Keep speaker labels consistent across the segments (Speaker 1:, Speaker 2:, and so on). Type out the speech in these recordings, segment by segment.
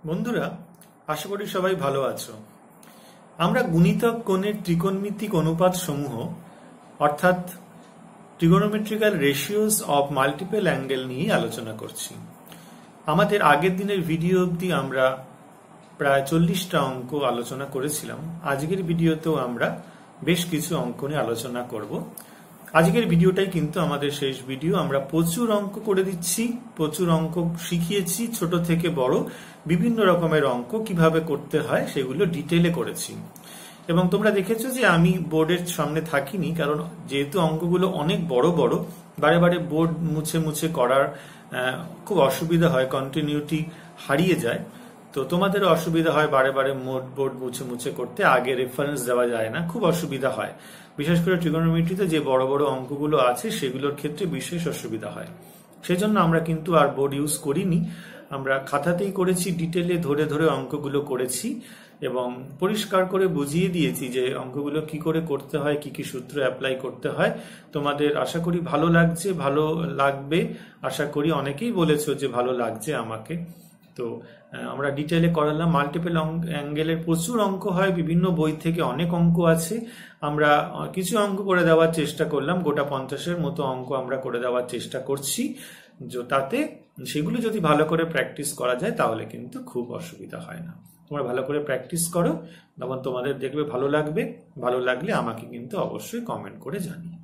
Speaker 1: বন্ধুরা, আশা করি সবাই ভালো আছো। আমরা গুণিতক কোণের ত্রিকোণমিতিক অনুপাত সমূহ অর্থাৎ trigonometrical ratios of multiple angle নিয়ে আলোচনা করছি। আমাদের আগের দিনের ভিডিও অবধি আমরা প্রায় 40টা অঙ্ক আলোচনা করেছিলাম। আজকের ভিডিওতেও আমরা বেশ কিছু অঙ্ক নিয়ে আলোচনা করব। আজকের ভিডিওটাই কিন্তু আমাদের শেষ ভিডিও। আমরা প্রচুর অঙ্ক করে দিচ্ছি, প্রচুর অঙ্ক শিখিয়েছি, ছোট থেকে বড় বিভিন্ন রকমের অঙ্ক কিভাবে করতে হয় সেগুলো ডিটেলে করেছি। এবং তোমরা দেখেছো যে আমি বোর্ডের সামনে থাকিনি, কারণ যেহেতু অঙ্কগুলো অনেক বড় বড়, বারে বারে বোর্ড মুছে মুছে করার খুব অসুবিধা হয়, কন্টিনিউটি হারিয়ে যায়। তো তোমাদের অসুবিধা হয় বারে বারে বোর্ড মুছে মুছে করতে, আগে রেফারেন্স দেওয়া যায় না, খুব অসুবিধা হয়। বিশেষ করে ট্রিগোনোমেট্রিতে যে বড় বড় অঙ্কগুলো আছে সেগুলোর ক্ষেত্রে বিশেষ অসুবিধা হয়। সেজন্য আমরা কিন্তু আর বোর্ড ইউজ করিনি, আমরা খাতাতেই করেছি, ডিটেলে ধরে ধরে অঙ্কগুলো করেছি এবং পরিষ্কার করে বুঝিয়ে দিয়েছি যে অঙ্কগুলো কি করে করতে হয়, কি কি সূত্র অ্যাপ্লাই করতে হয়। তোমাদের আশা করি ভালো লাগছে, ভালো লাগবে আশা করি। অনেকেই বলেছো যে ভালো লাগছে আমাকে। তো আমরা ডিটেলে করালাম। মাল্টিপল অ্যাঙ্গেলের প্রচুর অঙ্ক হয়, বিভিন্ন বই থেকে অনেক অঙ্ক আছে। আমরা কিছু অঙ্ক করে দেওয়ার চেষ্টা করলাম, গোটা 50-এর মতো অঙ্ক আমরা করে দেওয়ার চেষ্টা করছি। তাতে সেগুলো যদি ভালো করে প্র্যাকটিস করা যায় তাহলে কিন্তু খুব অসুবিধা হয় না। তোমরা ভালো করে প্র্যাকটিস করো, তখন তোমাদের দেখবে ভালো লাগবে। ভালো লাগলে আমাকে কিন্তু অবশ্যই কমেন্ট করে জানিও।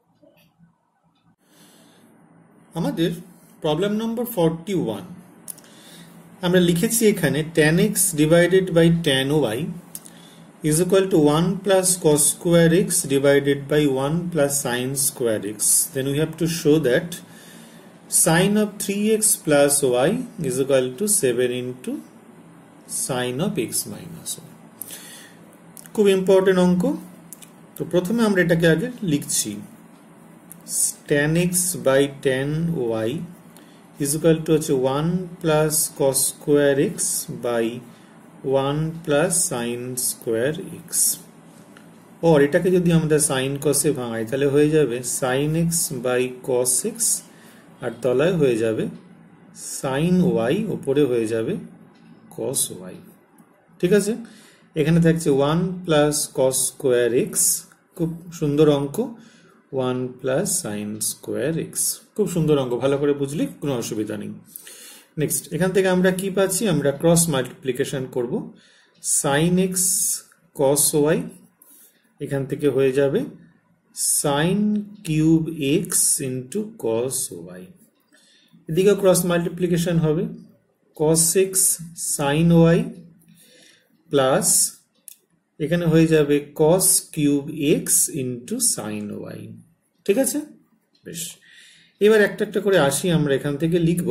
Speaker 1: আমাদের প্রবলেম নম্বর 41 আমরা লিখেছি এখানে tan x divided by tan y is equal to 1 plus cos square x divided by 1 plus sin square x. Then we have to show that sin of 3x plus y is equal to 7 into sin of x minus y. খুব important অঙ্ক। তো প্রথমে আমরা এটাকে আগে লিখছি tan x by tan y is equal to 1 plus cos square x by 1 plus sin square x. और এটাকে যদি আমরা sin cos এ ভাঙাই তাহলে হয়ে যাবে sin x by cos x, আর তলায় হয়ে যাবে sin y, উপরে হয়ে যাবে cos y। ঠিক আছে, এখানে থাকছে 1 plus cos square x, খুব সুন্দর অঙ্ক। 1 plus sin square x, খুব সুন্দর অঙ্ক, ভালো করে বুঝলি কোনো অসুবিধা নেই। নেক্সট, এখান থেকে আমরা কি পাচ্ছি, আমরা ক্রস মাল্টিপ্লিকেশন করব। sin x cos y এখান থেকে হয়ে যাবে sin cube x into cos y। এদিকেও ক্রস মাল্টিপ্লিকেশন হবে, cos x sin y plus এখানে হয়ে যাবে cos cube x into sin y। ঠিক আছে, বেশ। এবার একটা একটা করে আসি, আমরা এখান থেকে লিখব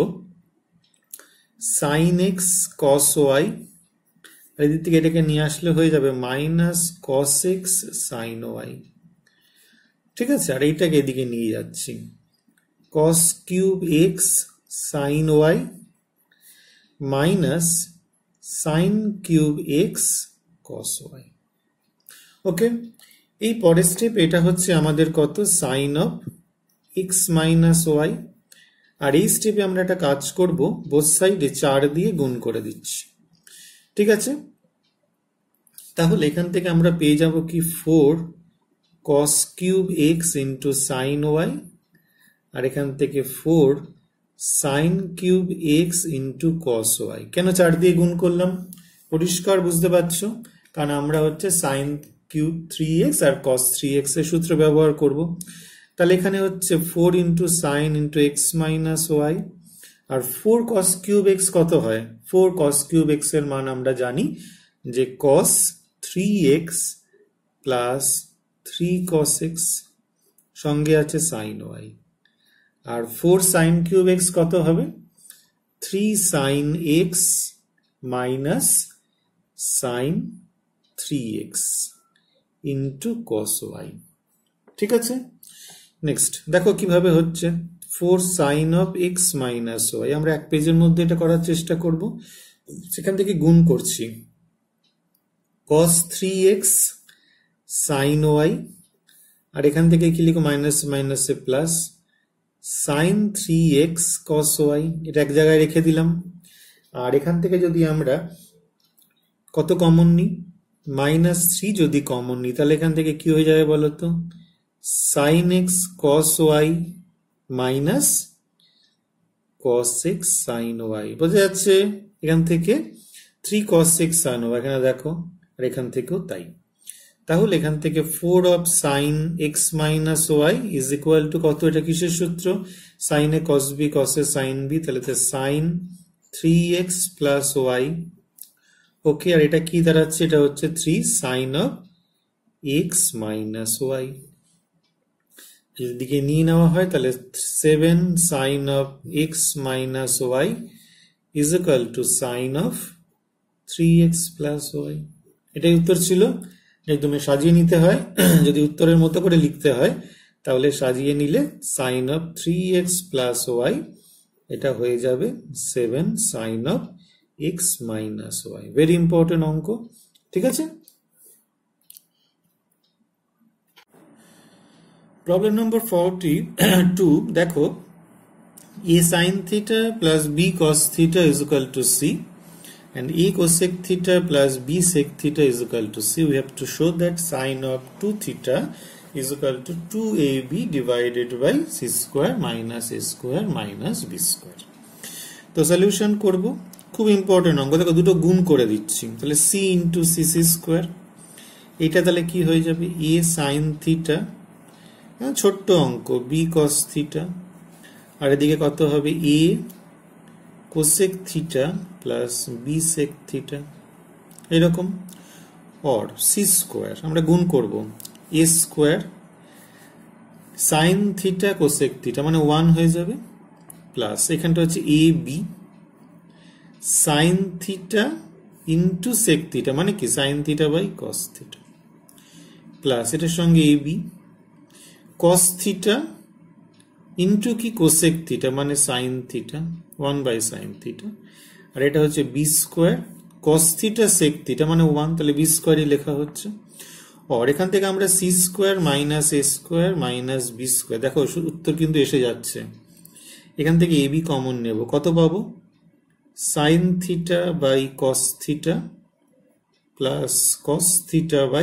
Speaker 1: sin x cos y, এদিক থেকে এটাকে নিয়ে আসলে হয়ে যাবে minus cos x sin y। ঠিক আছে, আর এইটাকে এদিকে নিয়ে যাচ্ছি cos cube x sin y minus sin cube x cos y। Okay, এই পরের স্টেপ, এটা হচ্ছে আমাদের কত, sin of x minus y। আর এই স্টেপে আমরা একটা কাজ করব, বোথ সাইডে 4 দিয়ে গুণ করে দিচ্ছি। ঠিক আছে, তাহলে এখান থেকে আমরা পেয়ে যাব কি 4 cos cube x into sin y, আর এখান থেকে 4 sin cube x into cos y। কেন 4 দিয়ে গুণ করলাম পরিষ্কার বুঝতে পারছো, কারণ আমরা হচ্ছে sin কিউব 3x আর cos 3x এর সূত্র ব্যবহার করব। তাহলে এখানে হচ্ছে 4 into sine into x minus y, আর 4 cos কিউব x কত হয়, 4 cos কিউব x এর মান আমরা জানি যে cos 3x plus 3 cos x, সঙ্গে আছে sin y, আর 4 sin কিউব x কত হবে, 3 sin x minus sin 3x into cos y। ঠিক আছে, নেক্সট দেখো কিভাবে হচ্ছে 4 sin of x minus y। আমরা এক পেজের মধ্যে এটা করার চেষ্টা করব, সেখান থেকে গুণ করছি cos 3x sin y, আর এখান থেকে কি লিখো মাইনাস মাইনাসে plus sin 3x cos y, এটা এক জায়গায় রেখে দিলাম। আর এখান থেকে যদি আমরা কত কমন নিই, -3 যদি কমন নিই, তাহলে এখান থেকে কি হয়ে যাবে বলতো, sin x cos y minus cos x sin y। বোঝা যাচ্ছে? এখান থেকে 3 cos x sin y, এখানে দেখো, আর এখান থেকেও তাই। তাহলে এখান থেকে 4 of sin x minus y is equal to কত? এটা কিসের সূত্র? sin a cos b cos a sin b, তাহলে sin 3x plus y। ওকে, আর এটা কি দাঁড়াচ্ছে? এটা হচ্ছে 3 sin of x minus y। এদিকে নিয়ে নেওয়া হয়, তাহলে 7 sin of x minus y is equal to sin of 3x plus y। এটাই উত্তর ছিল। একদম সাজিয়ে নিতে হয়, যদি উত্তরের মতো করে লিখতে হয় তাহলে সাজিয়ে নিলে sin of 3x plus y এটা হয়ে যাবে 7 sin of x minus y। Very important অঙ্ক, ঠিক আছে? প্রবলেম নম্বর 42, দেখো a sin theta plus b cos theta is equal to c and a cosec theta plus b sec theta is equal to c. We have to show that sin of 2 theta is equal to 2ab divided by c square minus a square minus b square. তো solution করব, খুব important অঙ্ক। দেখো দুটো গুণ করে দিচ্ছি, তাহলে c into c c square, এটা তাহলে কি হয়ে যাবে, a sin theta, ছোট্ট অঙ্ক, b cos theta, আর এদিকে কত হবে, a cosec theta plus b sec theta, এরকম। or c স্কোয়ার আমরা গুণ করব, a square sin theta cosec theta মানে 1 হয়ে যাবে, প্লাস এখানটা হচ্ছে a b sin theta into sec theta মানে কি sin theta by cos theta, plus এটার সঙ্গে a b cos theta into কি cosec theta মানে sin theta 1 by sin theta, আর এটা হচ্ছে b square cos theta sec theta মানে 1, তাহলে b স্কোয়ারই লেখা হচ্ছে। আর এখান থেকে আমরা c square minus a square minus b square, দেখো উত্তর কিন্তু এসে যাচ্ছে। এখান থেকে ab কমন নেব, কত পাবো, sin theta by cos theta plus cos theta by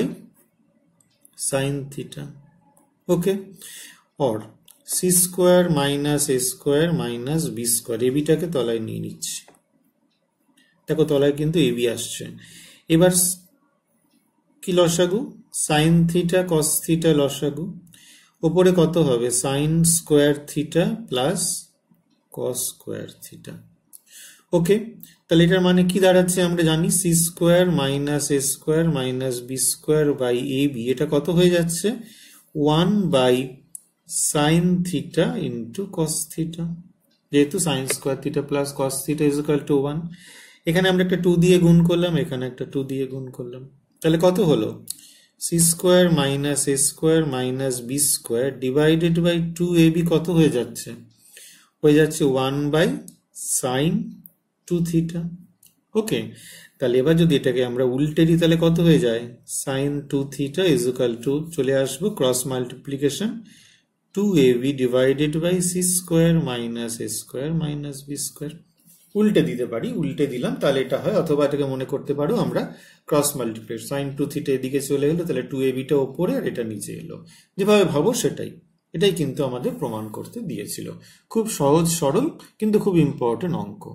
Speaker 1: sin theta। Okay, और c square minus a square minus b square, এবিটাকে তলায় নিয়ে নিচ্ছি, দেখো তলায় কিন্তু ab আসছে। এবার কি লসাগু, sin theta cos theta লসাগু, উপরে কত হবে, sin square theta plus cos square theta. Okay, তাহলে এটার মানে কি দাঁড়াচ্ছে আমরা জানি, c square minus a square minus b square by ab, এটা কত হয়ে যাচ্ছে, 1 by sin theta into cos theta, যেহেতু sin square theta plus cos theta is equal to 1। এখানে আমরা একটা 2 দিয়ে গুণ করলাম, এখানে একটা 2 দিয়ে গুণ করলাম, তাহলে কত হলো, c square minus a square minus b square divided by 2ab কত হয়ে যাচ্ছে, 1 বাই sin 2 theta। ওকে, তাহলে এবার যদি এটাকে আমরা উল্টে দিই তাহলে কত হয়ে যায়, sin 2 theta is equal to, চলে আসবো cross multiplication, 2ab divided by c square minus a square minus b square. উল্টে দিতে পারি, উল্টে দিলাম তাহলে এটা হয়, অথবা এটাকে মনে করতে পারো আমরা ক্রস মাল্টিপ্লিকেশন, sin 2 theta এদিকে চলে এলো, তাহলে 2ab টা উপরে আর এটা নিচে এলো, যেভাবে ভাবো সেটাই, এটাই কিন্তু আমাদের প্রমাণ করতে দিয়েছিল। খুব সহজ সরল কিন্তু খুব ইম্পর্টেন্ট অঙ্ক।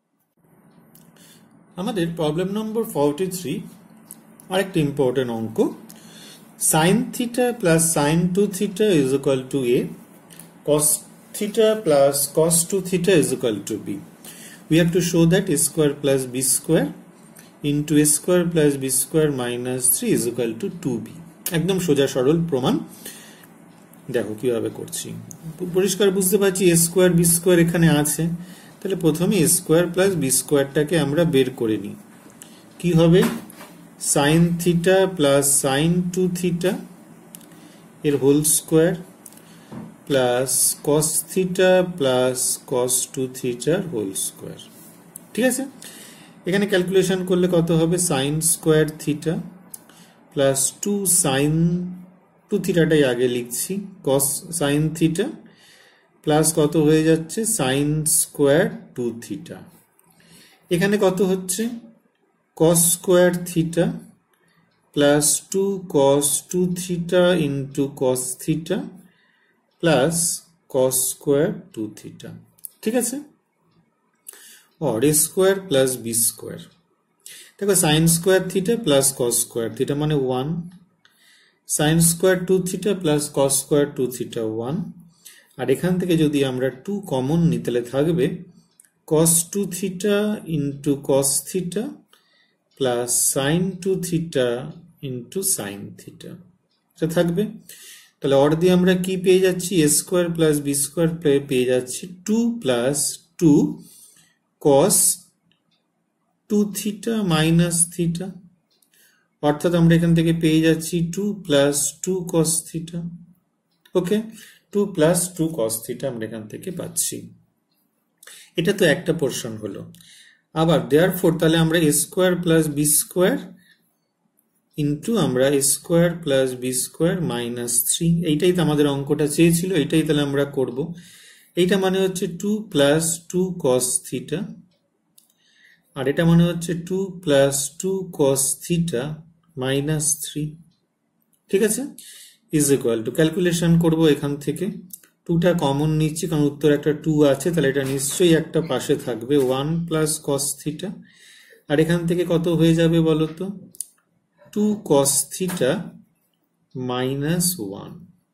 Speaker 1: আমাদের প্রবলেম নম্বর 43 আরেকটা ইম্পর্টেন্ট অঙ্ক, sin theta plus sin 2 theta is equal to a, cos theta plus cos 2 theta is equal to b. We have to show that a square plus b square into a square plus b square minus 3 is equal to 2b। একদম সোজা সরল প্রমাণ, দেখো কিভাবে করছি, পরিষ্কার বুঝতে পারছি a স্কোয়ার b স্কোয়ার এখানে আছে, তাহলে প্রথমে a স্কোয়ার প্লাস b স্কোয়ারটাকে আমরা বের করে নিই, কি হবে, sin theta plus sin 2 theta এর whole square plus cos theta plus cos 2 theta whole square. ঠিক আছে, এখানে ক্যালকুলেশন করলে কত হবে, sin square theta plus 2 sin 2 থিটাটাই আগে লিখছি, cos sin থিটা প্লাস কত হয়ে যাচ্ছে sin স্কোয়ার 2 থিটা। এখানে কত হচ্ছে cos square theta plus 2 cos 2 theta into cos theta plus cos square 2 theta. ঠিক আছে, और a square plus B square. দেখো sine square theta plus cos square theta মানে 1, sine square 2 theta plus cos square 2 theta 1। আর এখান থেকে যদি আমরা 2 কমন নিই তাহলে থাকবে cos 2 theta into cos theta plus sine 2 theta into sine theta, এটা থাকবে। তাহলে অর দিয়ে আমরা কি পেয়ে যাচ্ছি, A square plus B square পেয়ে যাচ্ছি 2 plus 2 cos 2 theta minus theta, অর্থাৎ আমরা এখান থেকে পেয়ে যাচ্ছি 2 plus 2 cos theta. Okay, 2 plus 2 cos theta আমরা এখান থেকে পাচ্ছি। এটা তো একটা পোর্শন হলো। আবার দেয়ারফর তাহলে আমরা A square plus B square into আমরা A square plus B square minus 3, এইটাই তো আমাদের অঙ্কটা চেয়েছিল, এইটাই তাহলে আমরা করব। এইটা মানে হচ্ছে 2 প্লাস 2 cos থিটা, আর এটা মানে হচ্ছে 2 প্লাস 2 cos থিটা মাইনাস 3। ঠিক আছে, ইজ ইকুয়াল টু ক্যালকুলেশন করব এখান থেকে। 2টা কমন নিচ্ছি কারণ উত্তর একটা 2 আছে, তাহলে এটা নিশ্চয়ই একটা পাশে থাকবে 1 প্লাস cos থিটা, আর এখান থেকে কত হয়ে যাবে বলতো 2 cos theta minus 1,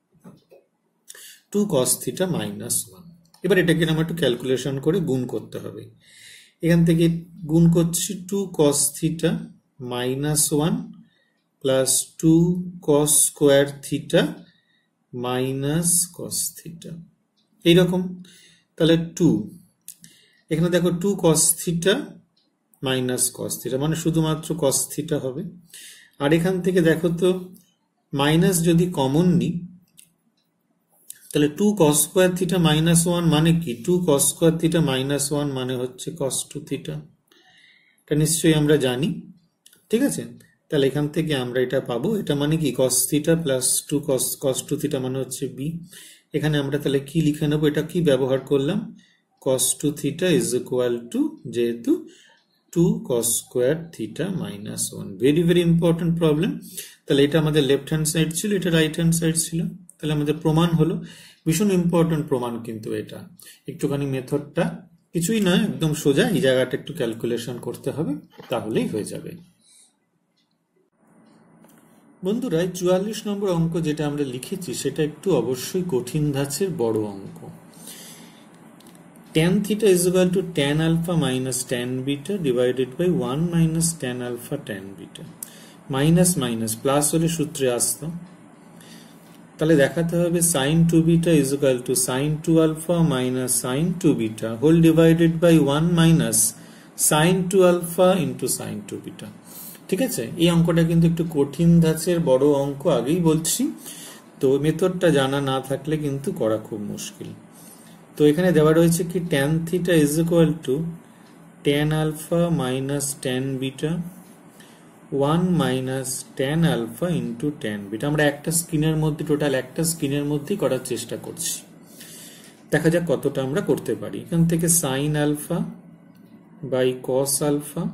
Speaker 1: 2 cos theta minus 1। এবার এটাকে আমরা একটু ক্যালকুলেশন করে গুণ করতে হবে। এখান থেকে গুণ করছি 2 cos theta minus 1 plus 2 cos square theta minus cos theta, এইরকম। তাহলে 2, এখানে দেখো 2 cos theta minus cos theta মানে শুধুমাত্র cos থিটা হবে। আর এখান থেকে দেখো তো মাইনাস যদি কমন নিই তাহলে 2 cos স্কোয়ার থিটা মাইনাস 1 মানে কি, 2 cos স্কোয়ার থিটা মাইনাস 1 মানে হচ্ছে cos 2 থিটা, এটা নিশ্চয়ই আমরা জানি। ঠিক আছে, তাহলে এখান থেকে আমরা এটা পাবো, এটা মানে কি cos theta plus 2 cos 2 theta মানে হচ্ছে বি। এখানে আমরা তাহলে কি লিখে নেবো, এটা কি ব্যবহার করলাম, cos 2 theta is equal to যেহেতু 2 cos square theta minus 1। Very very important problem. তাহলে এটা আমাদের লেফট হ্যান্ড সাইড ছিল, এটা রাইট হ্যান্ড সাইড ছিল, তাহলে আমাদের প্রমাণ হলো। ভীষণ ইম্পর্টেন্ট প্রমাণ কিন্তু এটা, একটুখানি মেথডটা কিছুই নয়, একদম সোজা, এই জায়গাটা একটু ক্যালকুলেশন করতে হবে তাহলেই হয়ে যাবে। বন্ধুরা 44 নম্বর অঙ্ক যেটা আমরা লিখেছি সেটা একটু অবশ্যই কঠিন ধাঁচের বড় অঙ্ক। tan theta is equal to tan alpha minus tan beta divided by 1 minus tan alpha tan beta, minus minus plus হলে সূত্রে আসতো, তাহলে দেখাতে হবে sin 2 beta is equal to sin 2 alpha minus sin 2 beta whole divided by 1 minus sin 2 alpha into sin 2 beta। ঠিক আছে, এই অঙ্কটা কিন্তু একটু কঠিন ধাঁচের বড় অঙ্ক, আগেই বলছি, তো মেথডটা জানা না থাকলে কিন্তু করা খুব মুশকিল। তো এখানে দেওয়া রয়েছে কি tan theta is equal to tan alpha minus tan beta 1 minus tan alpha into tan beta। আমরা একটা স্ক্রিনের মধ্যে, টোটাল একটা স্ক্রিনের মধ্যেই করার চেষ্টা করছি, দেখা যাক কতটা আমরা করতে পারি। এখান থেকে sin alpha by cos alpha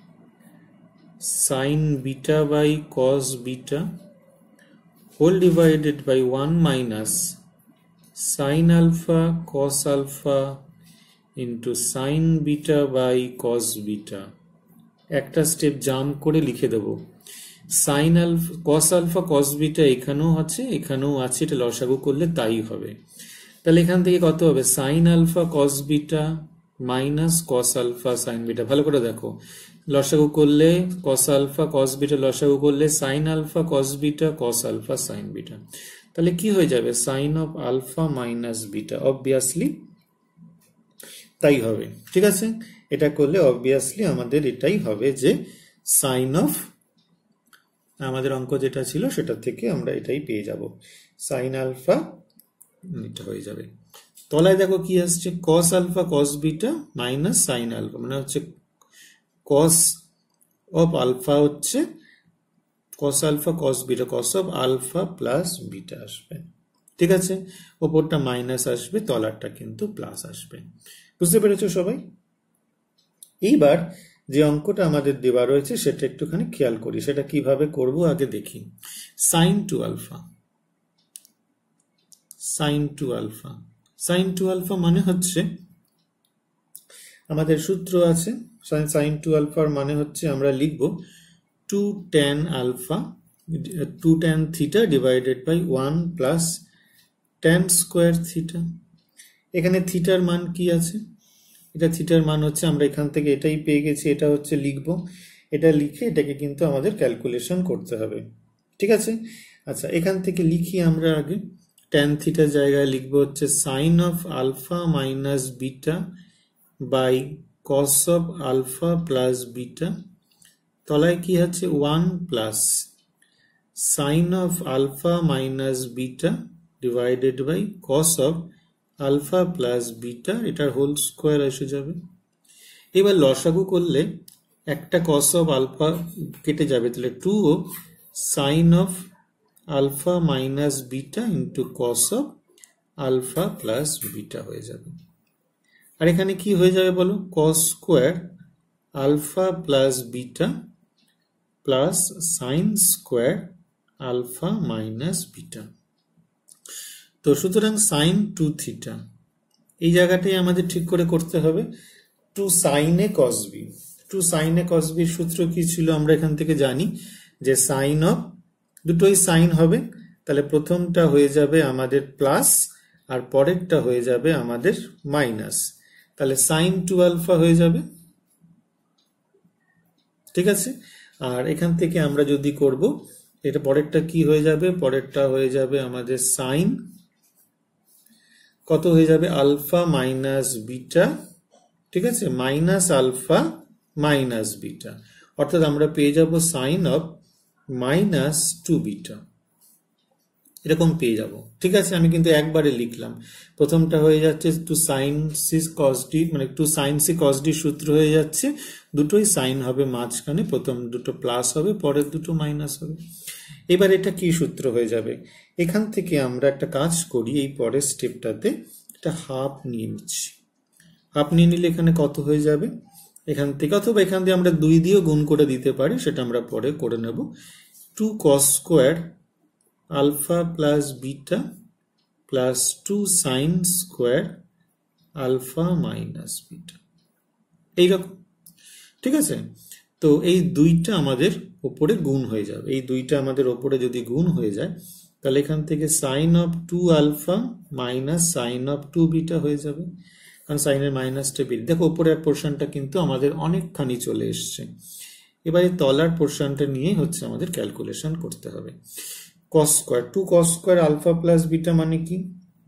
Speaker 1: sin beta by cos beta whole divided by 1 minus sin alpha cos alpha into sin beta by cos beta। একটা স্টেপ জাম্প করে লিখে দেব sin alpha cos alpha cos beta এখানেও আছে, এখানেও আছে, এটা লসাগু করলে তাই হবে। তাহলে এখান থেকে কত হবে sin alpha cos beta minus cos alpha sin beta। ভালো করে দেখো, লসাগু করলে cos alpha cos beta লসাগু করলে sin alpha cos beta cos alpha sin beta, তাহলে কি হয়ে যাবে sin of alpha minus beta, obviously তাই হবে। ঠিক আছে, এটা করলে অবভিয়াসলি আমাদের এটাই হবে যে sin of, আমাদের অঙ্ক যেটা ছিল সেটা থেকে আমরা এটাই পেয়ে যাব, sin alpha এটা হয়ে যাবে। তলায় দেখো কি আসছে cos alpha cos beta minus sin alpha মানে হচ্ছে cos of alpha হচ্ছে cos alpha cos beta cos of alpha plus beta আসবে। ঠিক আছে, ওপরটা মাইনাস আসবে, তলারটা কিন্তু প্লাস আসবে। বুঝতে পেরেছো সবাই? এইবার যে অঙ্কটা আমাদের দেওয়া রয়েছে সেটা একটুখানি খেয়াল করি, সেটা কিভাবে করব আগে দেখি। Sine two alpha, sine two alpha, sine two alpha মানে হচ্ছে আমাদের সূত্র আছে, সাইন টু আলফার মানে হচ্ছে আমরা লিখব 2 tan alpha 2 tan theta divided by 1 plus tan square theta. এখানে থিটার মান কি আছে, এটা থিটার মান হচ্ছে আমরা এখান থেকে এটাই পেয়ে গেছি, এটা হচ্ছে লিখব, এটা লিখে এটাকে কিন্তু আমাদের ক্যালকুলেশন করতে হবে, ঠিক আছে। আচ্ছা, এখান থেকে লিখি আমরা আগে, tan থিটার জায়গায় লিখব হচ্ছে sine of alpha minus beta by cos of alpha plus beta, তলায় কি আছে 1 plus sine of alpha minus beta divided by cos of alpha plus beta, এটার হোল স্কোয়ার এসে যাবে। এবার লসাগু করলে একটা কস অফ আলফা কেটে যাবে, তাহলে 2 sine of alpha minus beta into cos of alpha plus beta হয়ে যাবে। আর এখানে কি হয়ে যাবে বলো, cos square alpha plus beta plus sine square alpha minus beta. তো সুতরাং সাইন 2 থিটা এই জায়গাটাই আমাদের ঠিক করে করতে হবে, 2 sine A cos B. 2 sine A cos বির সূত্র কি ছিল আমরা এখান থেকে জানি, যে সাইন অফ, দুটোই সাইন হবে, তাহলে প্রথমটা হয়ে যাবে আমাদের প্লাস আর পরেরটা হয়ে যাবে আমাদের মাইনাস, তাহলে সাইন 2 আলফা হয়ে যাবে, ঠিক আছে। আর এখান থেকে আমরা যদি করব, এটা পরেরটা কি হয়ে যাবে, পরেরটা হয়ে যাবে আমাদের সাইন কত হয়ে যাবে, আলফা মাইনাস বিটা, ঠিক আছে, মাইনাস আলফা মাইনাস বিটা, অর্থাৎ আমরা পেয়ে যাব সাইন অফ মাইনাস 2 বিটা, এরকম পেয়ে যাব, ঠিক আছে। আমি কিন্তু একবারে লিখলাম, প্রথমটা হয়ে যাচ্ছে 2 সাইন সি কস ডি, মানে 2 সাইন সি কস ডি সূত্র হয়ে যাচ্ছে, দুটোই সাইন হবে মাঝখানে, প্রথম দুটো প্লাস হবে, পরের দুটো মাইনাস হবে। এবার এটা কি সূত্র হয়ে যাবে, এখান থেকে আমরা একটা কাজ করি, এই পরের স্টেপটাতে এটা হাফ নিয়ে নিচ্ছি, হাফ নিয়ে নিলে এখানে কত হয়ে যাবে, এখান থেকে অথবা এখান দিয়ে আমরা 2 দিয়েও গুণ করে দিতে পারি, সেটা আমরা পরে করে নেব। 2 cos square alpha plus beta plus 2 sine square alpha minus beta, এইরকম, ঠিক আছে। তো এই দুইটা আমাদের ওপরে গুণ হয়ে যাবে, এই দুইটা আমাদের ওপরে যদি গুণ হয়ে যায়, তাহলে এখান থেকে sine of 2 alpha minus sine of 2 beta হয়ে যাবে, কারণ সাইনের মাইনাসটা বেরিয়ে, দেখো ওপরের পোর্শনটা কিন্তু আমাদের অনেকখানি চলে এসছে। এবারে তলার পোর্শনটা নিয়ে হচ্ছে আমাদের ক্যালকুলেশন করতে হবে। Cos square 2 cos square alpha plus beta মানে কি,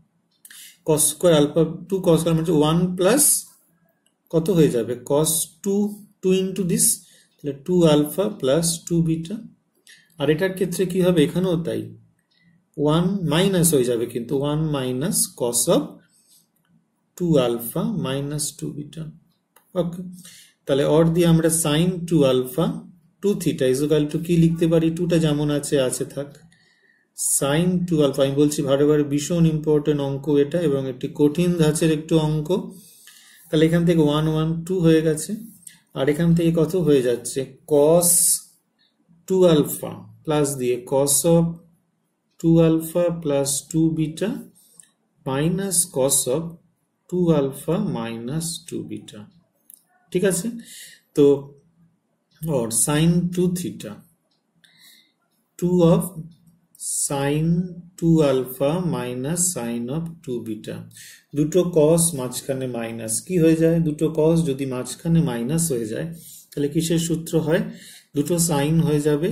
Speaker 1: cos square alpha 2 cos square মানে 1 প্লাস কত হয়ে যাবে, কস 2 ইন্টু দিস, তাহলে 2 আলফা প্লাস 2 বিটা। আর এটার ক্ষেত্রে কি হবে, এখানেও তাই, 1 মাইনাস হয়ে যাবে, কিন্তু 1 minus cos of 2 alpha minus 2 beta, okay. তাহলে অর দিয়ে আমরা sine 2 alpha 2 theta is equal to কি লিখতে পারি, 2টা যেমন আছে আছে থাক, সাইন 2 আলফা, আমি বলছি ভালোভাবে, ভীষণ ইম্পর্টেন্ট অঙ্ক এটা এবং একটি কঠিন ধাঁচের একটু অঙ্ক। তাহলে এখান থেকে 1 1 2 হয়ে গেছে, আর এখান থেকে কত হয়ে যাচ্ছে, কস 2 আলফা প্লাস দিয়ে cos of 2 alpha plus 2 beta minus cos of 2 alpha minus 2 beta, ঠিক আছে। তো और sine 2 theta 2 of sin 2 alpha minus sine of 2 beta, দুটো কস মাঝখানে মাইনাস, কি হয়ে যায়, দুটো কস যদি মাঝখানে মাইনাস হয়ে যায় তাহলে কিসের সূত্র হয়, দুটো সাইন হয়ে যাবে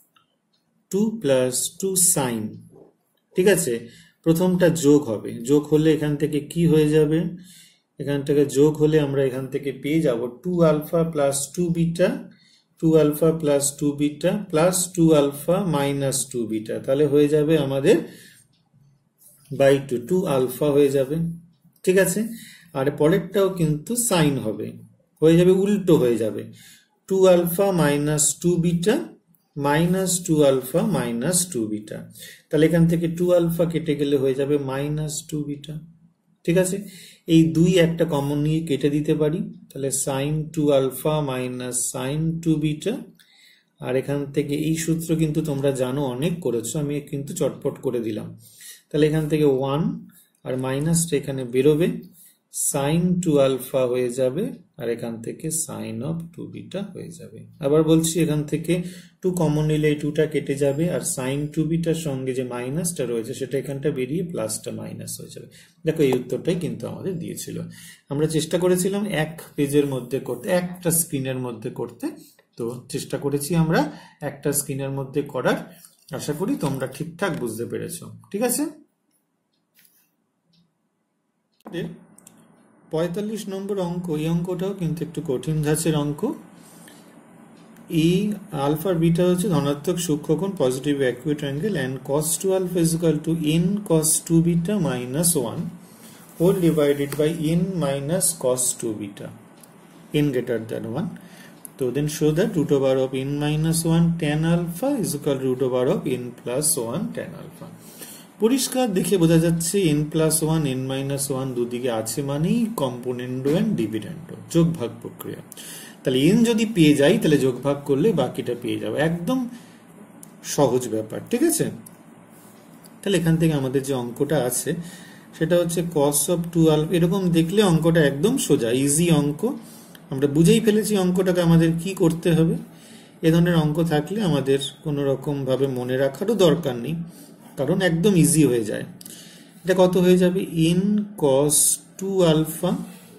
Speaker 1: 2 প্লাস 2 সাইন, ঠিক আছে। প্রথমটা যোগ হবে, যোগ হলে এখান থেকে কি হয়ে যাবে, এখান থেকে যোগ হলে আমরা এখান থেকে পেয়ে যাব 2 alpha plus 2 beta, 2 alpha plus 2 beta plus 2 alpha minus 2 beta, তাহলে হয়ে যাবে আমাদের বাই 2 আলফা হয়ে যাবে, ঠিক আছে। আর পরেরটাও কিন্তু সাইন হবে, হয়ে যাবে উল্টো হয়ে যাবে, 2 alpha minus 2 beta minus 2 alpha minus 2 beta, তাহলে এখান থেকে 2 আলফা কেটে গেলে হয়ে যাবে মাইনাস 2 বিটা, ঠিক আছে, এই 2 একটা কমন নিয়ে কেটে দিতে পারি, তাহলে sin 2 alpha minus sin 2 beta. আর এখান থেকে এই সূত্র কিন্তু তোমরা জানো, অনেক করেছো, আমি কিন্তু চটপট করে দিলাম। তাহলে এখান থেকে 1 আর মাইনাসটা এখানে বেরোবে, sin 2 আলফা হয়ে যাবে, আর এখান থেকে sin of 2 বিটা হয়ে যাবে। আবার বলছি, এখান থেকে 2 কমন নিলে এই 2টা কেটে যাবে, আর sin 2 বিটার সঙ্গে যে মাইনাসটা রয়েছে সেটা এখানটা বেরিয়ে প্লাসটা মাইনাস হয়ে যাবে। দেখো, এই উত্তরটাই কিন্তু আমাদের দিয়েছিল। আমরা চেষ্টা করেছিলাম এক পেজের মধ্যে করতে, একটা স্ক্রিনের মধ্যে করতে, তো চেষ্টা করেছি আমরা একটা স্ক্রিনের মধ্যে করার। আশা করি তোমরা ঠিকঠাক বুঝতে পেরেছো। ঠিক আছে, 45 নম্বর অঙ্ক। এই অঙ্কটাও কিন্তু একটু কঠিন ধাঁচের অঙ্ক। এই আলফা বিটা হচ্ছে ধনাত্মক সূক্ষ্মকোণ, positive acute angle, and cos 2 alpha is equal to n cos 2 beta minus 1 whole divided by n minus cos 2 beta, n greater than 1. So then show that root over of n minus 1 tan alpha is equal to root over of n plus 1 tan alpha. পরিষ্কার দেখে বোঝা যাচ্ছে n plus 1 n minus 1 দুদিকে আছে মানেই কম্পোনেন্ডো and ডিভিডেন্ডো, যোগ ভাগ প্রক্রিয়া। তাহলে n যদি পেয়ে যাই তাহলে যোগ ভাগ করলে বাকিটা পেয়ে যাবো, একদম সহজ ব্যাপার। ঠিক আছে, তাহলে এখান থেকে আমাদের যে অঙ্কটা আছে সেটা হচ্ছে cos of 2 alpha। এরকম দেখলে অঙ্কটা একদম সোজা, ইজি অঙ্ক। আমরা বুঝেই ফেলেছি অঙ্কটাকে আমাদের কি করতে হবে। এ ধরনের অঙ্ক থাকলে আমাদের কোনো রকম ভাবে মনে রাখারও দরকার নেই, কারণ একদম ইজি হয়ে যায়। এটা কত হয়ে যাবে, n cos 2 alpha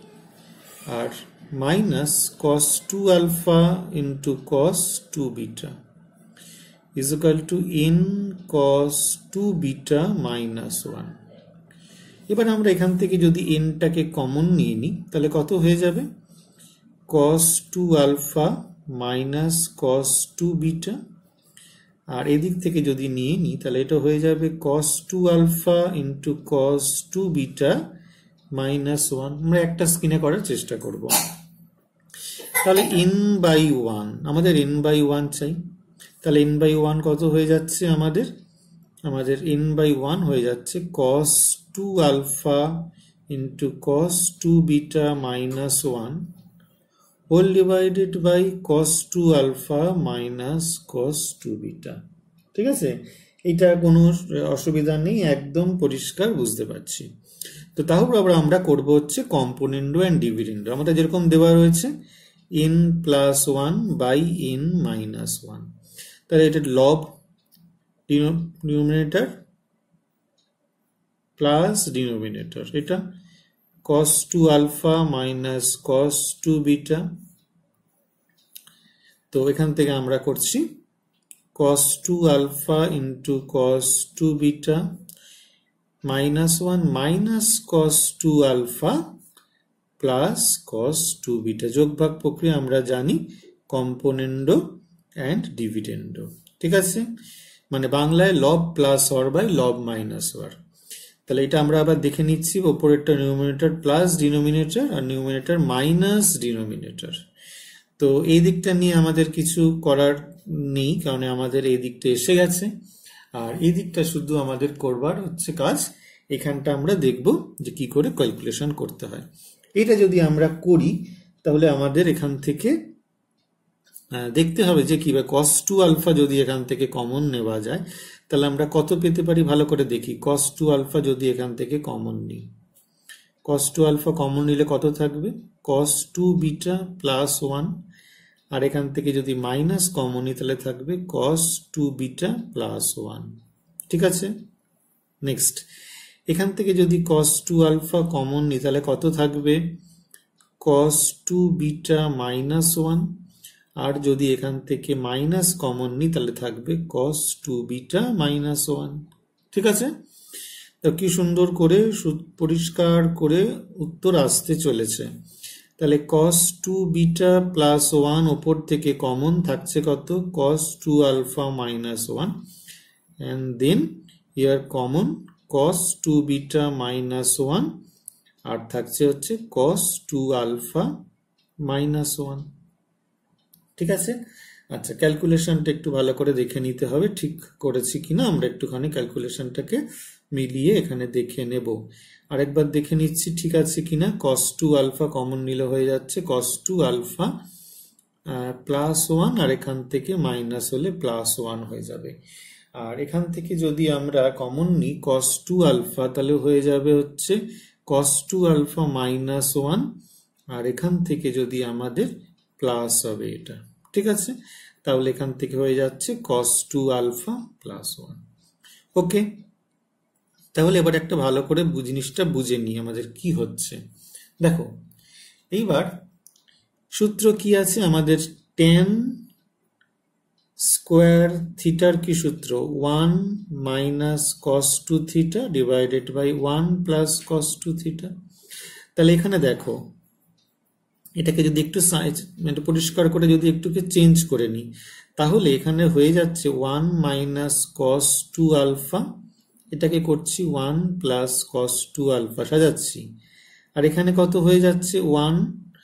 Speaker 1: আর minus cos 2 alpha into cos 2 beta is equal to n cos 2 beta minus 1। এবার আমরা এখান থেকে যদি n টাকে কমন নিয়ে নিই তাহলে কত হয়ে যাবে, cos 2 alpha minus cos 2 beta, আর এদিক থেকে যদি নিয়ে নিই তাহলে এটা হয়ে যাবে cos 2 alpha into cos 2 beta minus 1। আমরা একটা স্ক্রিনে করার চেষ্টা করব। তাহলে n by 1, আমাদের n by 1 চাই। তাহলে n by 1 কত হয়ে যাচ্ছে, আমাদের n by 1 হয়ে যাচ্ছে cos 2 alpha into cos 2 beta minus 1 whole divided by cos 2 alpha minus cos 2 beta। ঠিক আছে, এটা কোনো অসুবিধা নেই, একদম পরিষ্কার বুঝতে পারছি। তো তাহলে আমরা করব হচ্ছে কম্পোনেন্ডো এন্ড ডিভিডেন্ডো। আমাদের যেরকম দেওয়া রয়েছে n plus 1 by n minus 1, তাহলে এটা লব ডিনোমিনেটর প্লাস ডিনোমিনেটর, এটা cos 2 alpha minus cos 2 beta। তো এখান থেকে আমরা করছি cos 2 alpha into cos 2 beta minus 1 minus cos 2 alpha plus cos 2 beta। যোগ ভাগ প্রক্রিয়া আমরা জানি কম্পোনেন্ডো এন্ড ডিভিডেন্ডো। ঠিক আছে, মানে বাংলায় লব প্লাস হর বাই লব মাইনাস হর। তাহলে এটা আমরা আবার দেখে নিচ্ছি, ওপরেরটা নিউমিনেটর প্লাস ডিনোমিনেটর আর নিউমিনেটর মাইনাস ডিনোমিনেটর। তো এই দিকটা নিয়ে আমাদের কিছু করার নেই, কারণ আমাদের এই দিকটা এসে গেছে। আর এই দিকটা শুধু আমাদের করবার হচ্ছে কাজ, এখানটা আমরা দেখব যে কি করে ক্যালকুলেশন করতে হয়। এটা যদি আমরা করি তাহলে আমাদের এখান থেকে দেখতে হবে যে কিভাবে cos 2 আলফা যদি এখান থেকে কমন নেওয়া যায় তাহলে আমরা কত পেতে পারি, ভালো করে দেখি। cos 2 আলফা যদি এখান থেকে কমন নিই, cos 2 আলফা কমন নিলে কত থাকবে, cos 2 বিটা প্লাস 1, আর এখান থেকে যদি মাইনাস কমন নিই তাহলে থাকবে cos 2 বিটা প্লাস 1। ঠিক আছে, নেক্সট এখান থেকে যদি cos 2 আলফা কমন নিই তাহলে কত থাকবে, cos 2 বিটা মাইনাস 1, আর যদি এখান থেকে মাইনাস কমন নিই তাহলে থাকবে cos 2 বিটা মাইনাস 1। ঠিক আছে, তো কি সুন্দর করে পরিষ্কার করে উত্তর আসতে চলেছে। তাহলে cos 2 বিটা প্লাস 1 ওপর থেকে কমন থাকছে কত, cos 2 alpha minus 1, and then here common cos 2 beta minus 1, আর থাকছে হচ্ছে cos 2 আলফা মাইনাস 1। ঠিক আছে, আচ্ছা ক্যালকুলেশনটা একটু ভালো করে দেখে নিতে হবে ঠিক করেছি কিনা। আমরা একটুখানি ক্যালকুলেশনটাকে মিলিয়ে এখানে দেখে নেব। আরেকবার দেখে নিচ্ছি ঠিক আছে কিনা। cos 2 আলফা কমন নিলে হয়ে যাচ্ছে cos 2 আলফা +1, আর এখান থেকে মাইনাস হলে +1 হয়ে যাবে। আর এখান থেকে যদি আমরা কমন নিই cos 2 আলফা, তাহলে হয়ে যাবে হচ্ছে cos 2 আলফা -1, আর এখান থেকে যদি আমাদের প্লাস হবে এটা, ঠিক আছে। তাহলে এখান থেকে হয়ে যাচ্ছে cos 2 আলফা +1। ওকে, তাহলে এবার একটা ভালো করে জিনিসটা বুঝে নিই আমাদের কি হচ্ছে। দেখো এইবার সূত্র কি আছে আমাদের, tan স্কোয়ার থিটার কি সূত্র, 1 - cos 2 theta divided by 1 + cos 2 theta. তাহলে এখানে দেখো এটাকে যদি একটু পরিষ্কার করে যদি একটুকে চেঞ্জ করে নিই, তাহলে এখানে হয়ে যাচ্ছে 1 - cos 2 আলফা, এটাকে করছি 1 + cos 2 আলফা সাজাচ্ছি। আর এখানে কত হয়ে যাচ্ছে 1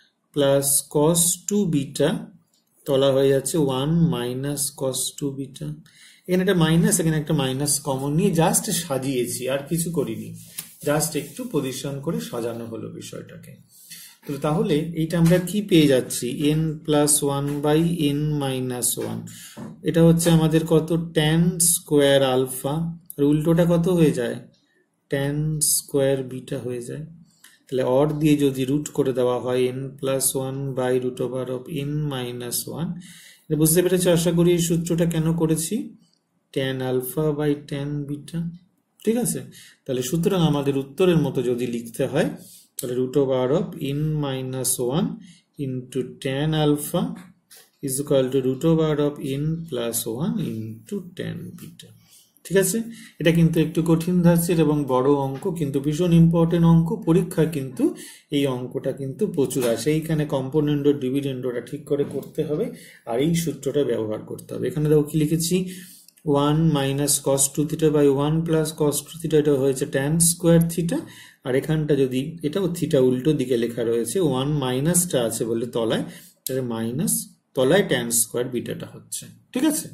Speaker 1: + cos 2 বিটা, তলা হয়ে যাচ্ছে 1 - cos 2 বিটা। এখানে একটা মাইনাস, এখানে একটা মাইনাস কমন নিয়ে জাস্ট সাজিয়েছি, আর কিছু করিনি, জাস্ট একটু পজিশন করে সাজানো হলো বিষয়টাকে। তো তাহলে এইটা আমরা কি পেয়ে যাচ্ছি, n + 1/n - 1। এটা হচ্ছে আমাদের কত, tan স্কোয়ার আলফা, আর উল্টোটা কত হয়ে যায়, tan স্কোয়ার বিটা হয়ে যায়। তাহলে অর দিয়ে যদি রুট করে দেওয়া হয় n + 1/√n - 1, এটা বুঝতে পেরেছি আশা করি এই সূত্রটা কেন করেছি, tan আলফা/tan বিটা, ঠিক আছে। তাহলে সুতরাং আমাদের উত্তরের মতো যদি লিখতে হয়, তাহলে √n - 1 into tan alpha is equal to √n + 1 into tan beta, ঠিক আছে। এটা কিন্তু একটু কঠিন ধাঁচের এবং বড় অঙ্ক, কিন্তু ভীষণ ইম্পর্টেন্ট অঙ্ক। পরীক্ষায় কিন্তু এই অঙ্কটা কিন্তু প্রচুর আসে। এইখানে কম্পোনেন্ট ও ডিভিডেন্ডটা ঠিক করে করতে হবে, আর এই সূত্রটা ব্যবহার করতে হবে। এখানে দেখো কি লিখেছি, 1 - cos 2 theta by 1 + cos 2 theta, এটা হয়েছে tan স্কোয়ার থিটা। আর এখানটা যদি, এটাও থিটা উল্টো দিকে লেখা রয়েছে, 1 মাইনাসটা আছে বলে তলায়, তাহলে মাইনাস তলায় tan স্কোয়ার বিটাটা হচ্ছে, ঠিক আছে।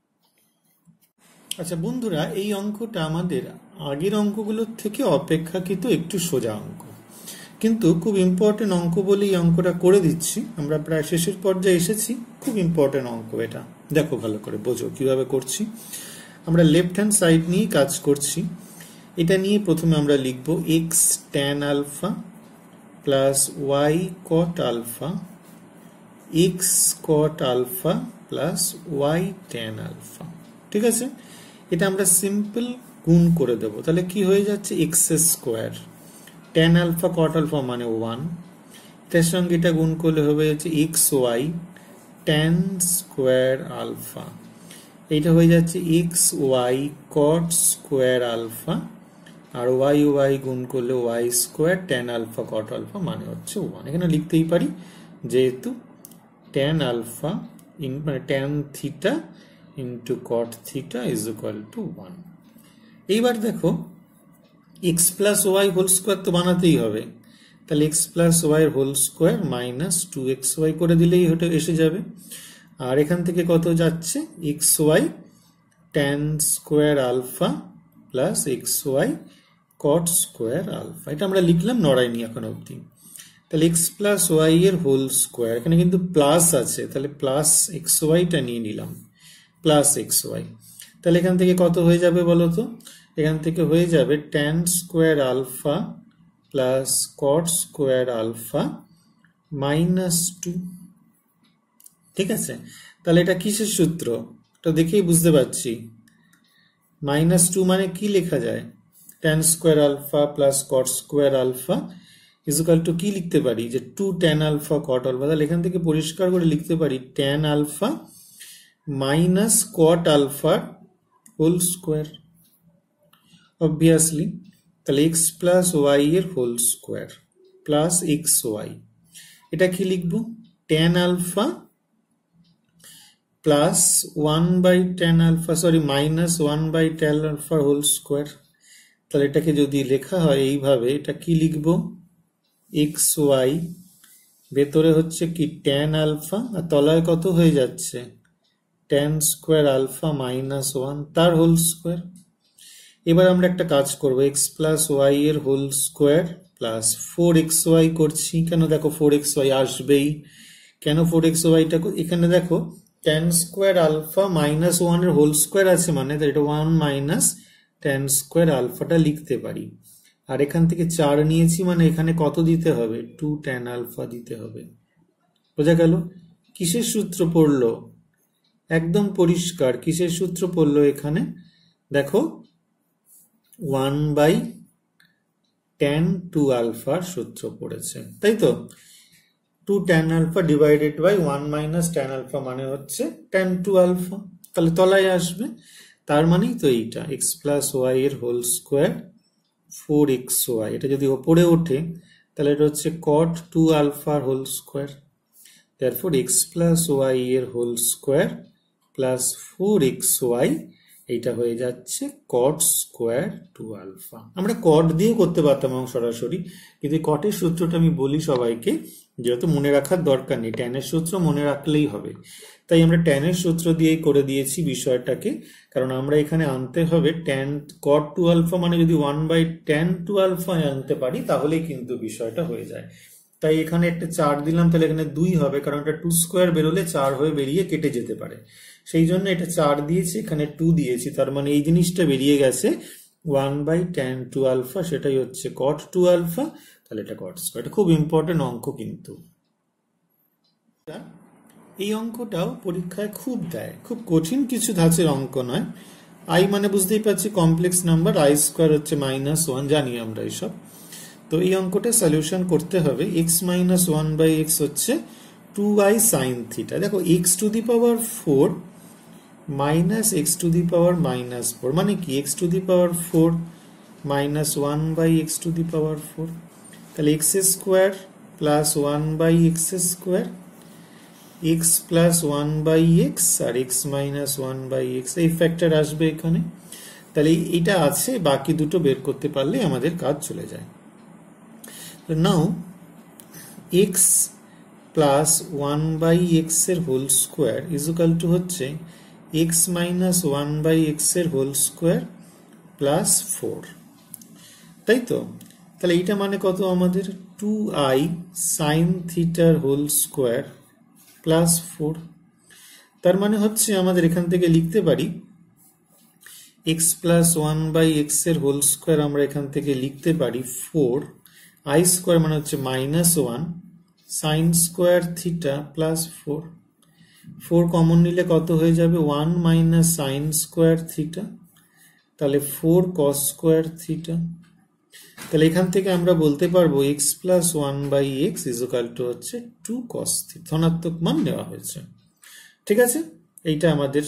Speaker 1: আচ্ছা বন্ধুরা, এই অঙ্কটা আমাদের আগের অঙ্কগুলোর থেকে অপেক্ষাকৃত একটু সোজা অঙ্ক, কিন্তু খুব ইম্পর্টেন্ট অঙ্ক বলে এই অঙ্কটা করে দিচ্ছি। আমরা প্রায় শেষের পর্যায়ে এসেছি, খুব ইম্পর্টেন্ট অঙ্ক এটা। দেখো ভালো করে বোঝো কিভাবে করছি। আমরা লেফট হ্যান্ড সাইড নিয়ে কাজ করছি। এটা নিয়ে প্রথমে আমরা লিখব x tan alpha plus y cot alpha, x cot alpha plus y tan alpha, ঠিক আছে। এটা আমরা সিম্পল গুণ করে দেব, তাহলে কি হয়ে যাচ্ছে, x square, tan alpha cot alpha মানে 1, এটার সঙ্গে এটা গুণ করলে হবে যাচ্ছে x y tan square alpha, এইটা হয়ে যাচ্ছে x y cot square alpha, আর ওয়াই ওয়াই গুণ করলে y square tan alpha cot alpha মানে হচ্ছে 1। এখানে লিখতেই পারি যেহেতু tan আলফা মানে tan theta into cot theta is equal to 1। এইবার দেখো x plus y whole square তো বানাতেই হবে, তাহলে x plus y whole square minus 2xy করে দিলেই ওটা এসে যাবে। আর এখান থেকে কত যাচ্ছে, xy tan square alpha plus xy cot square alpha, এটা আমরা লিখলাম, নড়াইনি এখন অবধি। তাহলে x প্লাস ওয়াই এর হোল স্কোয়ার, এখানে কিন্তু প্লাস আছে, তাহলে প্লাস xyটা নিয়ে নিলাম, প্লাস xy। তাহলে এখান থেকে কত হয়ে যাবে বলো তো, এখান থেকে হয়ে যাবে tan square alpha plus cot square alpha -2, ঠিক আছে। তাহলে এটা কিসের সূত্র, এটা দেখেই বুঝতে পারছি। -2 মানে কি লেখা যায়, tan square alpha plus cot square alpha is equal to কি লিখতে পারি, যে 2 tan আলফা cot আলফা। তাহলে এখান থেকে পরিষ্কার করে লিখতে পারি tan আলফা মাইনাস cot আলফার হোল স্কোয়ার, অবভিয়াসলি। তাহলে x প্লাস ওয়াই এর whole square plus x y, এটা কি লিখবো, tan alpha plus 1/tan alpha, sorry minus 1/tan alpha whole square. তাহলে এটাকে যদি লেখা হয় এইভাবে, এটা কি লিখবো, এক্স ওয়াই, ভেতরে হচ্ছে কি tan আলফা, আর তলায় কত হয়ে যাচ্ছে tan স্কোয়ার আলফা -1 তার হোল স্কোয়ার। এবার আমরা একটা কাজ করব, এক্স প্লাস ওয়াই এর হোল স্কোয়ার প্লাস 4xy করছি। কেন? দেখো 4xy আসবেই। কেন 4xyটা? এখানে দেখো tan স্কোয়ার আলফা মাইনাস 1 এর হোল স্কোয়ার আছে, মানে এটা 1 মাইনাস tan স্কোয়ার আলফাটা লিখতে পারি। আর এখান থেকে 4 নিয়েছি, মানে এখানে কত দিতে হবে? 2 tan আলফা দিতে হবে। বোঝা গেল? কিসের সূত্র পড়লো? একদম পরিষ্কার। কিসের সূত্র পড়লো এখানে? দেখো 1 বাই tan 2 আলফার সূত্র পড়েছে, তাই তো? 2 tan alpha divided by 1 minus tan alpha মানে হচ্ছে tan 2 আলফা। তাহলে তলায় আসবে, তার মানেই তো এইটা এক্স প্লাস ওয়াই এর হোল স্কোয়ার 4xy। এটা যদি ওপরে ওঠে তাহলে এটা হচ্ছে cot 2 আলফার whole square. therefore x plus y এর হোল স্কোয়ার প্লাস 4xy এইটা হয়ে যাচ্ছে cot স্কোয়ার 2 আলফা। আমরা cot দিয়ে করতে পারতাম সরাসরি, কিন্তু কটের সূত্রটা আমি বলি সবাইকে, যেহেতু মনে রাখার দরকার নেই, ট্যানের সূত্র মনে রাখলেই হবে। তাই আমরা ট্যানের সূত্র দিয়েই করে দিয়েছি বিষয়টাকে, কারণ আমরা এখানে আনতে হবে tan cot 2 আলফা, মানে যদি 1 বাই tan 2 আলফা আনতে পারি তাহলেই কিন্তু বিষয়টা হয়ে যায়। তাই এখানে একটা 4 দিলাম, তাহলে এখানে 2 হবে, কারণ এটা 2 স্কোয়ার বেরোলে 4 হয়ে বেরিয়ে কেটে যেতে পারে। সেই জন্য এটা 4 দিয়েছি, এখানে 2 দিয়েছি, তার মানে এই জিনিসটা বেরিয়ে গেছে 1 বাই tan 2 আলফা, সেটাই হচ্ছে cot 2 আলফা। তাহলে এটা cot স্কোয়ার। এটা খুব ইম্পর্টেন্ট অঙ্ক কিন্তু। এই অঙ্কটাও পরীক্ষায় খুব দেয়, খুব কঠিন কিছু ধাঁচের অঙ্ক নয়। আই মানে বুঝতেই পারছি কমপ্লেক্স নাম্বার, আই স্কোয়ার হচ্ছে -1, জানি আমরা এইসব। তো এই অঙ্কটা সলিউশন করতে হবে। এক্স মাইনাস 1 বাই এক্স হচ্ছে 2i সাইন থিটা। দেখো x to the power 4 minus x to the power -4 মানে কি? X to the power 4 minus 1 by x to the power 4। তাহলে x square plus 1 by x square, x plus 1 by x আর x minus 1 by x, এই factor আসবে এখানে। তাহলে এটা আছে, বাকি দুটো বের করতে পারলে আমাদের কাজ চলে যায়। Now x plus 1 by x এর whole square is equal to হচ্ছে এক্স মাইনাস 1 বাই এক্স এর হোল স্কোয়ার প্লাস 4, তাই তো? তাহলে এইটা মানে কত আমাদের? 2i সাইন থিটার হোল স্কোয়ার প্লাস 4। তার মানে হচ্ছে আমাদের এখান থেকে লিখতে পারি এক্স প্লাস 1 বাই এক্স এর হোল স্কোয়ার, আমরা এখান থেকে লিখতে পারি 4 আই স্কোয়ার মানে হচ্ছে -1 sine square theta plus 4। 4 common নিলে কত হয়ে যাবে? 1 মাইনাস সাইন স্কোয়ার থিটা, তাহলে 4 কস স্কোয়ার থিটা। তাহলে এখান থেকে আমরা বলতে পারবো x plus 1 by x is equal to হচ্ছে 2 কস থিটা। ধনাত্মক মান নেওয়া হয়েছে, ঠিক আছে? এইটা আমাদের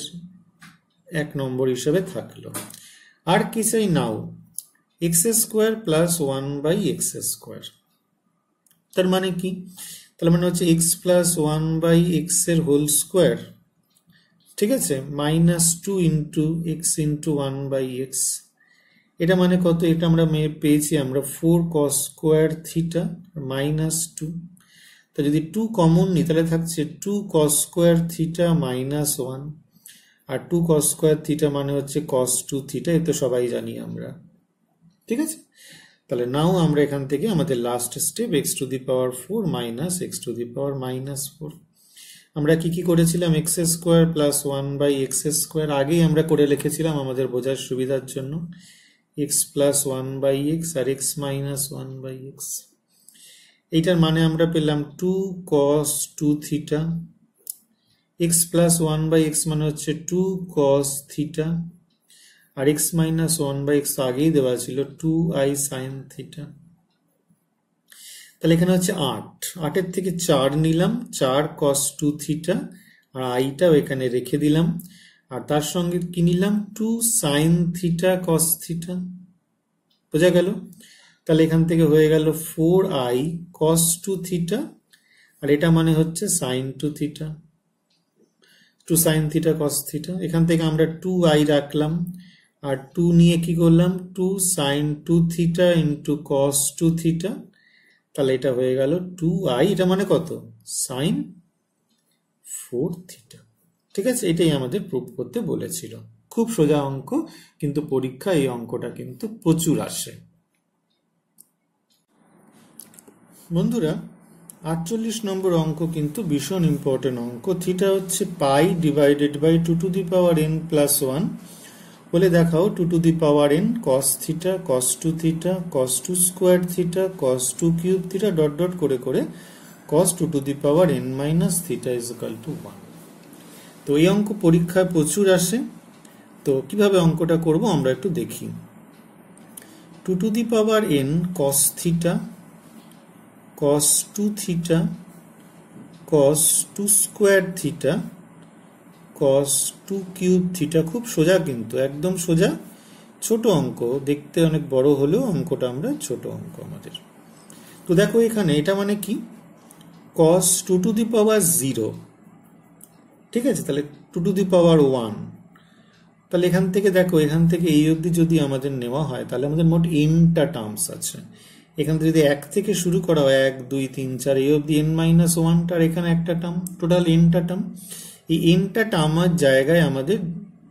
Speaker 1: 1 নম্বর হিসেবে থাকলো। আর কি চাই? Now x square plus 1 by x square. তার মানে কি? তার মানে হচ্ছে এক্স প্লাস 1 বাই এক্স এর হোল স্কোয়ার, ঠিক আছে, -2 into x into 1 by x. এটা মানে কত? এটা আমরা পেয়েছি আমরা 4 কস স্কোয়ার থিটা -2। তো যদি 2 কমন নিই তাহলে থাকছে 2 কস স্কোয়ার থিটা -1, আর 2 কস স্কোয়ার থিটা মানে হচ্ছে cos 2 থিটা, এ তো সবাই জানি আমরা, ঠিক আছে? তাহলে নাও আমরা এখান থেকে আমাদের last step x to the power 4 minus x to the power -4। আমরা কি কি করেছিলাম? X square plus 1 by x square আগেই আমরা করে লিখেছিলাম আমাদের বোঝার সুবিধার জন্য, এক্স প্লাস 1 বাই এক্স আর এক্স মাইনাস 1 বাই এক্স। এইটার মানে আমরা পেলাম 2 cos 2 theta, x plus 1 by x মানে হচ্ছে 2 cos থিটা, আর এক্স মাইনাস 1 বাই এক্স আগেই দেওয়া ছিল 2i সাইন থিটা। তাহলে এখানে হচ্ছে 8 এর থেকে 4 নিলাম, 4 cos 2 থিটা, আর আইটাও এখানে রেখে দিলাম, আর তার সঙ্গে কি নিলাম? 2 সাইন থিটা cos থিটা। বোঝা গেল? তাহলে এখান থেকে হয়ে গেল 4i cos 2 থিটা, আর এটা মানে হচ্ছে sine 2 theta, 2 sine theta cos theta. এখান থেকে আমরা 2i রাখলাম, আর 2 নিয়ে কি করলাম? 2 sine 2 theta into cos 2 theta, তাহলে এটা হয়ে গেল 2i, এটা মানে কত? Sine 4 theta. ঠিক আছে, এটাই আমাদের প্রুফ করতে বলেছিল। খুব খুব সোজা অঙ্ক, কিন্তু পরীক্ষা এই অঙ্কটা কিন্তু প্রচুর আসে। বন্ধুরা, 48 নম্বর অঙ্ক কিন্তু ভীষণ ইম্পর্টেন্ট অঙ্ক। থিটা হচ্ছে pi divided by 2 to the power n plus 1। বলে দেখাও 2 to the power n cos theta cos 2 theta cos 2 square theta cos 2 cube theta dot dot করে করে cos 2 to the power n minus theta is equal to 1। তো এই অঙ্ক পরীক্ষায় প্রচুর আসে। তো কিভাবে অঙ্কটা করব আমরা একটু দেখি। 2 to the power n cos theta cos 2 theta cos 2 square theta cos 2 cube theta. খুব সোজা, কিন্তু একদম সোজা, ছোট অঙ্ক, দেখতে অনেক বড় হলেও অঙ্কটা আমরা ছোট অঙ্ক আমাদের। তো দেখো এখানে এটা মানে কি, cos 2 টু দি পাওয়ার 0, ঠিক আছে, তাহলে 2 টু দি পাওয়ার 1। তাহলে এখান থেকে দেখো, এখান থেকে এই অবধি যদি আমাদের নেওয়া হয় তাহলে আমাদের মোট nটা টার্মস আছে। এখান থেকে যদি 1 থেকে শুরু করা হয় 1 2 3 4 এই অবধি n মাইনাস 1টা, আর এখানে একটা টার্ম, টোটাল nটা টার্ম। এই nটা টার্মের জায়গায় আমাদের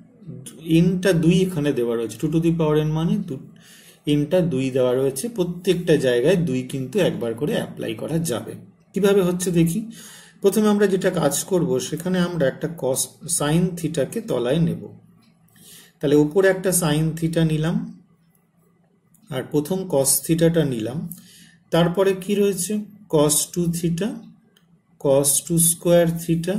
Speaker 1: nটা 2 এখানে দেওয়া রয়েছে। 2 টু দি পাওয়ার n মানে nটা 2 দেওয়া রয়েছে। প্রত্যেকটা জায়গায় 2 কিন্তু একবার করে অ্যাপ্লাই করা যাবে। কিভাবে হচ্ছে দেখি। প্রথমে আমরা যেটা কাজ করব, সেখানে আমরা একটা cos sin থিটাকে তলায় নেব। তাহলে উপরে একটা sin থিটা নিলাম, আর প্রথম cos থিটাটা নিলাম। তারপরে কি রয়েছে, cos 2 theta cos 2 square theta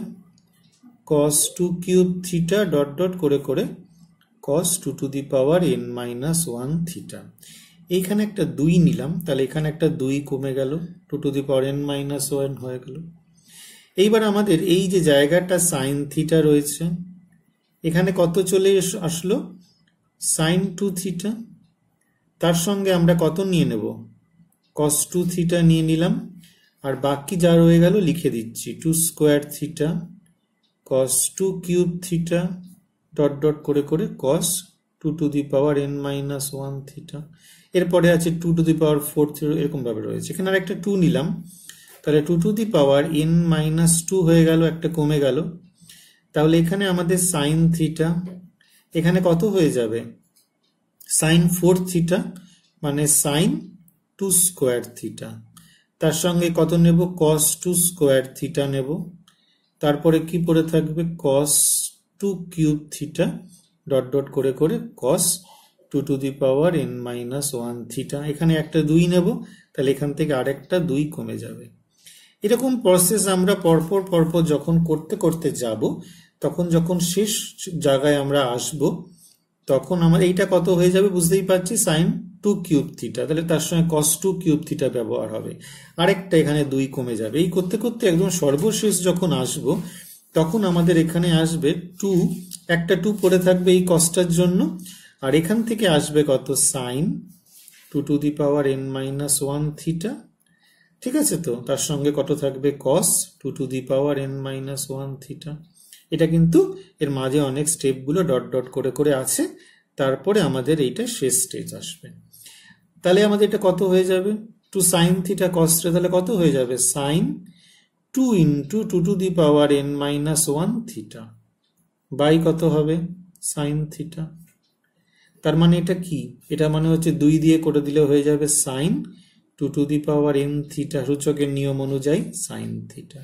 Speaker 1: cos 2 cube theta dot dot করে করে cos 2 to the power n minus 1 theta. এইখানে একটা 2 নিলাম, তাহলে এখানে একটা 2 কমে গেল, 2 to the power n minus 1 হয়ে গেল। এইবার আমাদের এই যে জায়গাটা sin থিটা রয়েছে, এখানে কত চলে আসলো, sin 2 থিটা। তার সঙ্গে আমরা কত নিয়ে নেব, cos 2 থিটা নিয়ে নিলাম, আর বাকি যা রয়ে গেল লিখে দিচ্ছি 2 square theta cos 2 cube theta dot dot করে করে cos 2 to the power n minus 1 theta. এরপরে আছে 2 টু দি পাওয়ার 4 থিটা, এরকম ভাবে রয়েছে। এখানে আর একটা 2 নিলাম, তাহলে 2 to the power n minus 2 হয়ে গেল, একটা কমে গেল। তাহলে এখানে আমাদের sin থিটা এখানে কত হয়ে যাবে, sin 4 থিটা মানে sin 2 স্কোয়ার থিটা। তার সঙ্গে কত নেব, cos 2 স্কোয়ার থিটা নেব। তারপরে কি পড়ে থাকবে, cos 2 cube theta dot dot করে করে cos 2 to the power n minus 1 theta. এখানে একটা 2 নেব, তাহলে এখান থেকে আরেকটা 2 কমে যাবে। এরকম প্রসেস আমরা পরপর পরপর যখন করতে করতে যাব, তখন যখন শেষ জায়গায় আমরা আসব, তখন আমার এইটা কত হয়ে যাবে বুঝতেই পারছি, sin 2 কিউব থিটা। তাহলে তার সঙ্গে cos 2 কিউব থিটা ব্যবহার হবে, আরেকটা এখানে 2 কমে যাবে। এই করতে করতে একদম সর্বশেষ যখন আসব, তখন আমাদের এখানে আসবে 2, একটা 2 পড়ে থাকবে এই কসটার জন্য, আর এখান থেকে আসবে কত, sin 2 to the power n minus 1 theta. ঠিক আছে, তো তার সঙ্গে কত থাকবে, cos 2 to the power n minus 1 theta. এটা কিন্তু এর মাঝে অনেক স্টেপগুলো ডট ডট করে করে আছে, তারপরে আমাদের এইটা শেষ স্টেজ আসবে। তাহলে আমাদের এটা কত হয়ে যাবে, 2 sin থিটা cos থিটা, তাহলে কত হয়ে যাবে, sin 2 into 2 to the power n minus 1 theta by কত হবে, sin থিটা। তার মানে এটা কি, এটা মানে হচ্ছে 2 দিয়ে করে দিলে হয়ে যাবে sin 2 to the power n theta, সূচকের নিয়ম অনুযায়ী sin থিটা।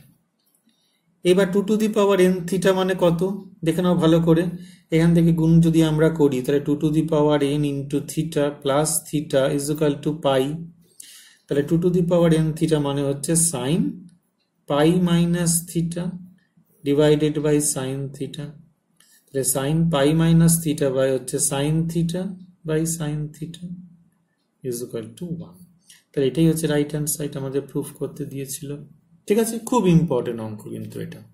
Speaker 1: এবার 2 to the power n theta মানে কত দেখে নাও ভালো করে। এখান থেকে গুণ যদি আমরা করি, তাহলে 2 to the power n into theta plus theta is equal to pi. তাহলে 2 to the power n theta মানে হচ্ছে sin pi minus theta divided by sin theta. তাহলে sin pi minus theta by হচ্ছে sin theta by sin theta is equal to 1। তাহলে এটাই হচ্ছে right hand side আমাদের proof করতে দিয়েছিল। ঠিক আছে, খুব ইম্পর্টেন্ট অঙ্ক কিন্তু এটা।